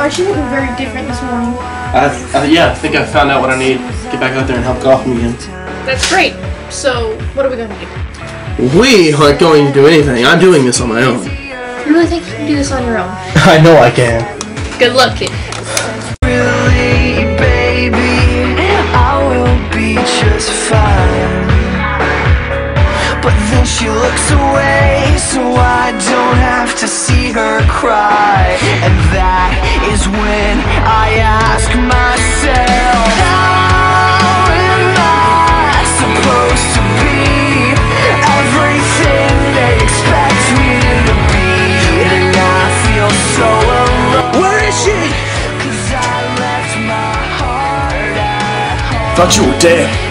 aren't you looking very different this morning? Yeah, I think I found out what I need to get back out there and help Gotham again. That's great. So, what are we going to do? We aren't going to do anything. I'm doing this on my own. You really think you can do this on your own? I know I can. Good luck, kid. Really, baby, I will be just fine. But then she looks away, so I don't have to see her cry. And that is when I ask myself, how am I supposed to be everything they expect me to be? And I feel so alone. Where is she? 'Cause I left my heart at home. Thought you were dead.